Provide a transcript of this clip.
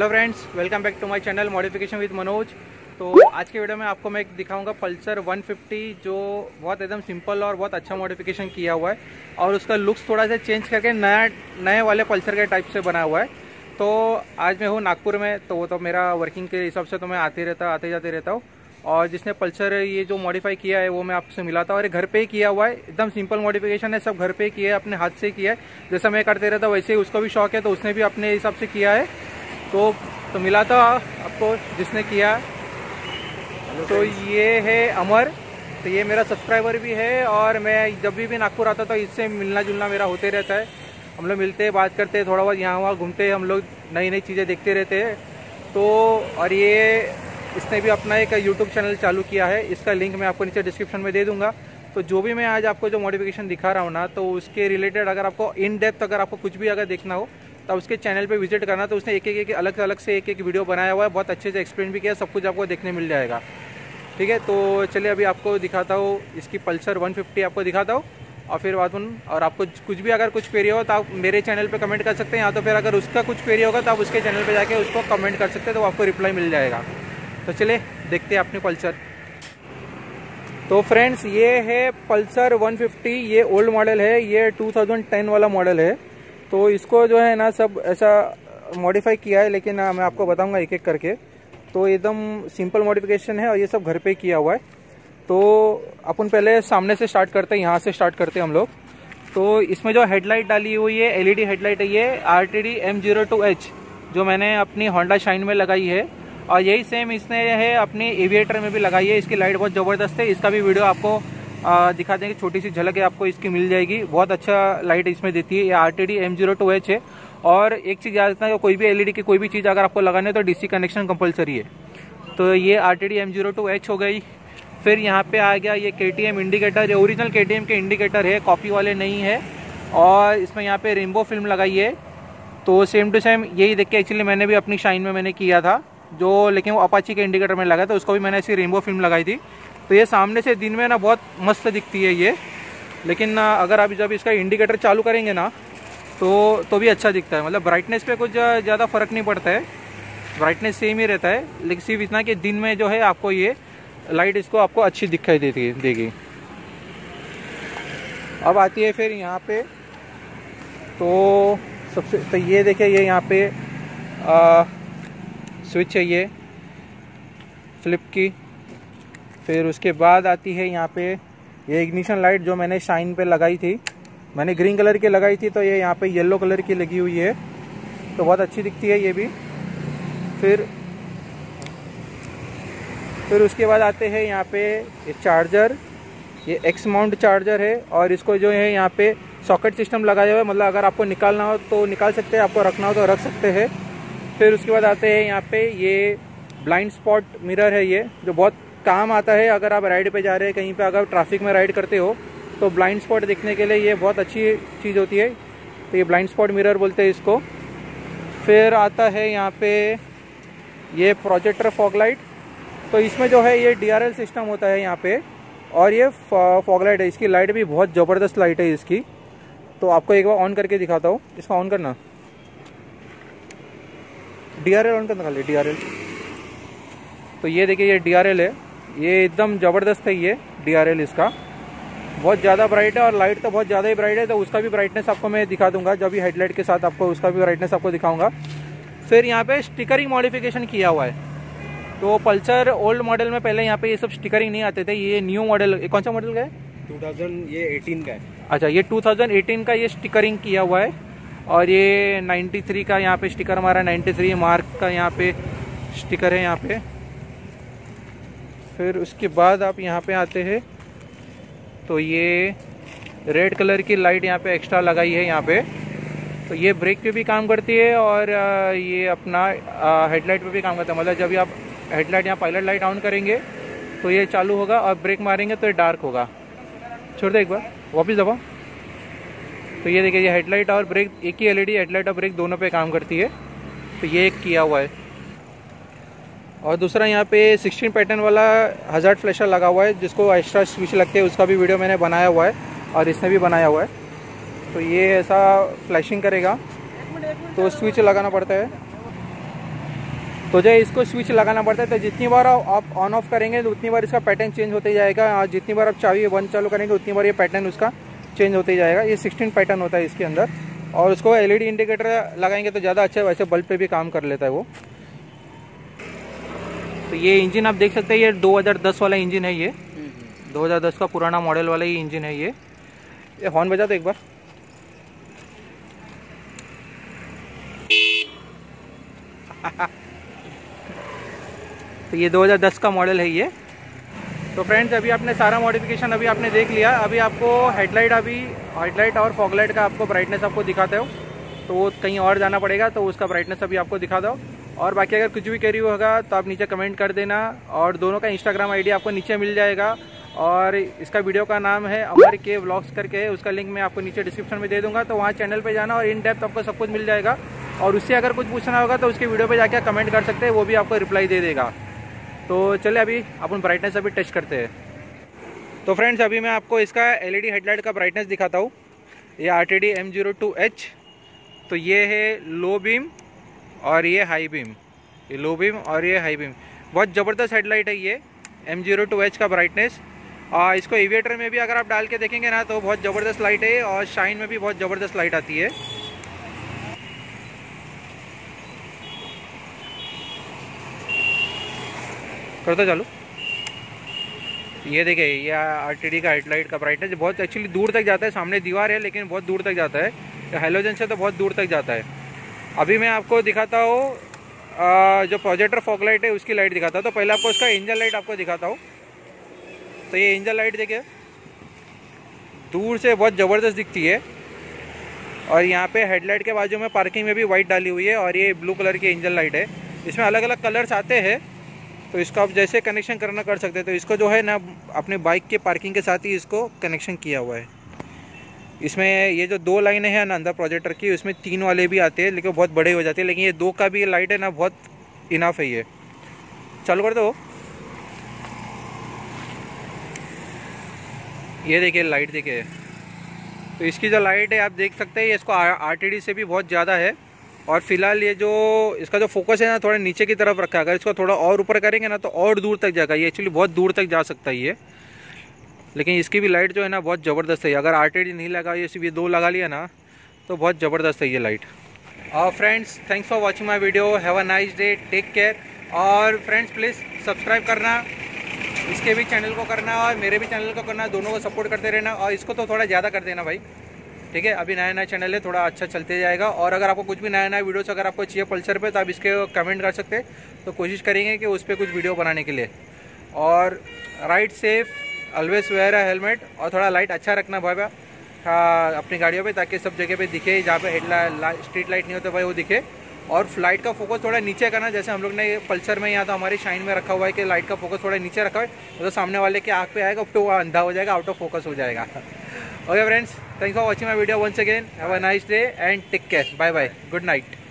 Hello friends, welcome back to my channel modification with Manoj. तो आज के वीडियो में आपको मैं दिखाऊंगा पल्सर 150 जो बहुत एकदम सिंपल और बहुत अच्छा मॉडिफिकेशन किया हुआ है और उसका लुक्स थोड़ा सा चेंज करके नए वाले पल्सर के टाइप से बना हुआ है। तो आज मैं हूँ नागपुर में, तो वो तो मेरा वर्किंग के हिसाब से तो मैं आते जाते रहता हूँ। और जिसने पल्सर ये जो मॉडिफाई किया है वो मैं आपसे मिला था और ये घर पे ही किया हुआ है। एकदम सिंपल मॉडिफिकेशन है, सब घर पे ही किया है, अपने हाथ से किया है। जैसा मैं करते रहता वैसे ही उसको भी शौक है, तो उसने भी अपने हिसाब से किया है। तो मिला था आपको जिसने किया। तो ये है अमर, तो ये मेरा सब्सक्राइबर भी है और मैं जब भी नागपुर आता तो इससे मिलना जुलना मेरा होते रहता है। हम लोग मिलते हैं, बात करते हैं, थोड़ा बहुत यहाँ वहाँ घूमते हैं, हम लोग नई नई चीज़ें देखते रहते हैं। तो और ये इसने भी अपना एक यूट्यूब चैनल चालू किया है, इसका लिंक मैं आपको नीचे डिस्क्रिप्शन में दे दूंगा। तो जो भी मैं आज आपको जो मॉडिफिकेशन दिखा रहा हूँ ना, तो उसके रिलेटेड अगर आपको इन डेप्थ अगर आपको कुछ भी अगर देखना हो तो उसके चैनल पे विजिट करना। तो उसने एक अलग से एक वीडियो बनाया हुआ है, बहुत अच्छे से एक्सप्लेन भी किया, सब कुछ आपको देखने मिल जाएगा। ठीक है, तो चलिए अभी आपको दिखाता हूँ इसकी पल्सर 150 आपको दिखाता हूँ और फिर बात और आपको कुछ भी अगर कुछ क्वेरी हो तो आप मेरे चैनल पे कमेंट कर सकते हैं, या तो फिर अगर उसका कुछ क्वेरी होगा तो आप उसके चैनल पे जाके उसको कमेंट कर सकते हैं, तो आपको रिप्लाई मिल जाएगा। तो चलिए देखते हैं अपनी पल्सर। तो फ्रेंड्स, ये है पल्सर 150, ये ओल्ड मॉडल है, ये 2010 वाला मॉडल है। तो इसको जो है ना सब ऐसा मॉडिफाई किया है, लेकिन मैं आपको बताऊंगा एक एक करके। तो एकदम सिंपल मॉडिफिकेशन है और ये सब घर पे किया हुआ है। तो अपन पहले सामने से स्टार्ट करते हैं, यहाँ से स्टार्ट करते हैं हम लोग। तो इसमें जो हेडलाइट डाली हुई है एलईडी हेडलाइट है, ये RTD M02H जो मैंने अपनी होंडा शाइन में लगाई है, और यही सेम इसने है अपनी एविएटर में भी लगाई है। इसकी लाइट बहुत ज़बरदस्त है, इसका भी वीडियो आपको दिखा देंगे, छोटी सी झलक है आपको इसकी मिल जाएगी। बहुत अच्छा लाइट इसमें देती है, ये RTD M02H है। और एक चीज़ याद रखना है, कोई भी एलईडी की कोई भी चीज़ अगर आपको लगानी है तो डीसी कनेक्शन कंपलसरी है। तो ये RTD M02H हो गई। फिर यहाँ पे आ गया ये KTM इंडिकेटर, ये ओरिजिनल KTM के इंडिकेटर है, कॉपी वाले नहीं है। और इसमें यहाँ पे रेनबो फिल्म लगाई है। तो सेम टू सेम यही देख के एक्चुअली मैंने भी अपनी शाइन में मैंने किया था, जो लेकिन वो अपाची के इंडिकेटर में लगा था, उसको भी मैंने ऐसी रेनबो फिल्म लगाई थी। तो ये सामने से दिन में ना बहुत मस्त दिखती है ये, लेकिन अगर आप जब इसका इंडिकेटर चालू करेंगे ना तो भी अच्छा दिखता है। मतलब ब्राइटनेस पे कुछ ज़्यादा फर्क नहीं पड़ता है, ब्राइटनेस सेम ही रहता है, लेकिन सिर्फ इतना कि दिन में जो है आपको ये लाइट इसको आपको अच्छी दिखाई देगी। अब आती है फिर यहाँ पे, तो सबसे तो ये देखिए, ये यहाँ पे स्विच है ये फ्लिप की। फिर उसके बाद आती है यहाँ पे ये इग्निशन लाइट जो मैंने शाइन पे लगाई थी, मैंने ग्रीन कलर की लगाई थी, तो ये यहाँ पे येलो कलर की लगी हुई है, तो बहुत अच्छी दिखती है ये भी। फिर उसके बाद आते हैं यहाँ पे ये चार्जर, ये एक्स माउंट चार्जर है, और इसको जो है यहाँ पे सॉकेट सिस्टम लगाया हुआ है, मतलब अगर आपको निकालना हो तो निकाल सकते हैं, आपको रखना हो तो रख सकते हैं। फिर उसके बाद आते हैं यहाँ पे ये ब्लाइंड स्पॉट मिरर है, ये जो बहुत काम आता है अगर आप राइड पे जा रहे हैं कहीं पे, अगर ट्रैफिक में राइड करते हो तो ब्लाइंड स्पॉट देखने के लिए ये बहुत अच्छी चीज़ होती है। तो ये ब्लाइंड स्पॉट मिरर बोलते हैं इसको। फिर आता है यहाँ पे ये प्रोजेक्टर फॉग लाइट, तो इसमें जो है ये DRL सिस्टम होता है यहाँ पे, और ये फॉग लाइट है, इसकी लाइट भी बहुत ज़बरदस्त लाइट है इसकी। तो आपको एक बार ऑन करके दिखाता हूँ, इसका ऑन करना, DRL ऑन करना खाली, DRL। तो ये देखिए ये DRL है, ये एकदम ज़बरदस्त है ये DRL, इसका बहुत ज़्यादा ब्राइट है और लाइट तो बहुत ज़्यादा ही ब्राइट है। तो उसका भी ब्राइटनेस आपको मैं दिखा दूंगा, जब भी हेडलाइट के साथ आपको उसका भी ब्राइटनेस आपको दिखाऊंगा। फिर यहाँ पे स्टिकरिंग मॉडिफिकेशन किया हुआ है। तो पल्सर ओल्ड मॉडल में पहले यहाँ पे ये सब स्टिकरिंग नहीं आते थे, ये न्यू मॉडल, कौन सा मॉडल का है? 2018 का है। अच्छा, ये 2018 का ये स्टिकरिंग किया हुआ है। और ये 93 का यहाँ पे स्टिकर हमारा 93 मार्क का यहाँ पे स्टिकर है यहाँ पे। फिर उसके बाद आप यहाँ पे आते हैं, तो ये रेड कलर की लाइट यहाँ पे एक्स्ट्रा लगाई है यहाँ पे। तो ये ब्रेक पे भी काम करती है और ये अपना हेडलाइट पे भी काम करता है। मतलब जब आप हेडलाइट यहाँ पायलट लाइट ऑन करेंगे तो ये चालू होगा, और ब्रेक मारेंगे तो ये डार्क होगा। छोड़ दे एक बार, वापस दबाओ। तो ये देखिए, ये हेडलाइट और ब्रेक, एक ही एलईडी हेडलाइट और ब्रेक दोनों पे काम करती है। तो ये एक किया हुआ है। और दूसरा यहाँ पे 16 पैटर्न वाला हजार्ड फ्लैशर लगा हुआ है, जिसको एक्स्ट्रा स्विच लगते हैं, उसका भी वीडियो मैंने बनाया हुआ है और इसने भी बनाया हुआ है। तो ये ऐसा फ्लैशिंग करेगा, तो स्विच लगाना पड़ता है। तो जो इसको स्विच लगाना पड़ता है, तो जितनी बार आप ऑन ऑफ करेंगे तो उतनी बार इसका पैटर्न चेंज होते जाएगा। जितनी बार आप चाबी बंद चालू करेंगे उतनी बार ये पैटर्न उसका चेंज होते जाएगा। ये 16 पैटर्न होता है इसके अंदर, और उसको LED इंडिकेटर लगाएंगे तो ज़्यादा अच्छा है, वैसे बल्ब पे भी काम कर लेता है वो। तो ये इंजन आप देख सकते हैं, ये 2010 वाला इंजन है। ये 2010 का पुराना मॉडल वाला ही इंजन है ये हॉर्न बजा दो एक बार। तो ये 2010 का मॉडल है ये। तो फ्रेंड्स, अभी आपने सारा मॉडिफिकेशन अभी आपने देख लिया। अभी आपको हेडलाइट और फॉगलाइट का आपको ब्राइटनेस आपको दिखाते हो, तो वो कहीं और जाना पड़ेगा, तो उसका ब्राइटनेस अभी आपको दिखा दो। और बाकी अगर कुछ भी क्वेरी होगा तो आप नीचे कमेंट कर देना, और दोनों का इंस्टाग्राम ID आपको नीचे मिल जाएगा। और इसका वीडियो का नाम है अमर के व्लॉग्स करके है, उसका लिंक मैं आपको नीचे डिस्क्रिप्शन में दे दूंगा, तो वहाँ चैनल पे जाना और इन डेप्थ आपको सब कुछ मिल जाएगा। और उससे अगर कुछ पूछना होगा तो उसके वीडियो पे जाके कमेंट कर सकते हैं, वो भी आपको रिप्लाई दे देगा। तो चलिए अभी अपन ब्राइटनेस अभी टेस्ट करते हैं। तो फ्रेंड्स, अभी मैं आपको इसका LED हेडलाइट का ब्राइटनेस दिखाता हूँ। ये RTD M02H। तो ये है लो बीम और ये हाई बीम, ये लो बीम और ये हाई बीम। बहुत ज़बरदस्त हेडलाइट है ये M02H का ब्राइटनेस। इसको एविएटर में भी अगर आप डाल के देखेंगे ना तो बहुत ज़बरदस्त लाइट है, और शाइन में भी बहुत ज़बरदस्त लाइट आती है। करता चालू। ये देखिए, ये RTD का हेडलाइट का ब्राइटनेस बहुत एक्चुअली दूर तक जाता है। सामने दीवार है लेकिन बहुत दूर तक जाता है, हेलोजन से तो बहुत दूर तक जाता है। अभी मैं आपको दिखाता हूँ जो प्रोजेक्टर फॉगलाइट है उसकी लाइट दिखाता हूँ। तो पहले आपको इसका इंजन लाइट आपको दिखाता हूँ। तो ये इंजन लाइट देखिए, दूर से बहुत ज़बरदस्त दिखती है। और यहाँ पे हेडलाइट के बाजू में पार्किंग में भी वाइट डाली हुई है, और ये ब्लू कलर की इंजन लाइट है। इसमें अलग अलग कलर्स आते हैं, तो इसको आप जैसे कनेक्शन करना कर सकते हैं। तो इसको जो है ना अपने बाइक के पार्किंग के साथ ही इसको कनेक्शन किया हुआ है। इसमें ये जो 2 लाइनें हैं ना अंदर प्रोजेक्टर की, उसमें 3 वाले भी आते हैं लेकिन बहुत बड़े हो जाते हैं, लेकिन ये 2 का भी लाइट है ना बहुत इनफ है। ये चालू कर दो। ये देखिए लाइट देखिए, तो इसकी जो लाइट है आप देख सकते हैं, इसको RTD से भी बहुत ज़्यादा है। और फिलहाल ये जो इसका जो फोकस है ना थोड़ा नीचे की तरफ रखा है, अगर इसको थोड़ा और ऊपर करेंगे ना तो और दूर तक जाएगा। ये एक्चुअली बहुत दूर तक जा सकता है ये, लेकिन इसकी भी लाइट जो है ना बहुत ज़बरदस्त है। अगर RTD नहीं लगा, ये सिर्फ ये 2 लगा लिया ना तो बहुत ज़बरदस्त है ये लाइट। और friends, thanks for watching my video. Have a nice day, take care. और फ्रेंड्स, प्लीज़ सब्सक्राइब करना, इसके भी चैनल को करना और मेरे भी चैनल को करना, दोनों को सपोर्ट करते रहना। और इसको तो थोड़ा ज़्यादा कर देना भाई, ठीक है। अभी नया चैनल है, थोड़ा अच्छा चलते जाएगा। और अगर आपको कुछ भी नया वीडियोस अगर आपको चाहिए पल्सर पे, तो आप इसके कमेंट कर सकते हैं, तो कोशिश करेंगे कि उस पर कुछ वीडियो बनाने के लिए। और ride safe, always wear a helmet, और थोड़ा लाइट अच्छा रखना भाई अपनी गाड़ियों पे, ताकि सब जगह पे दिखे। जहाँ पे स्ट्रीट लाइट नहीं होता भाई वो दिखे। और फ्लाइट का फोकस थोड़ा नीचे करना, जैसे हम लोग ने पल्सर में यहाँ तो हमारी शाइन में रखा हुआ है कि लाइट का फोकस थोड़ा नीचे रखा है, तो सामने वाले के आँख पे आएगा तो वो अंधा हो जाएगा, आउट ऑफ फोकस हो जाएगा। Okay friends, thanks for watching my video once again. Have a nice day and take care. Bye bye, good night.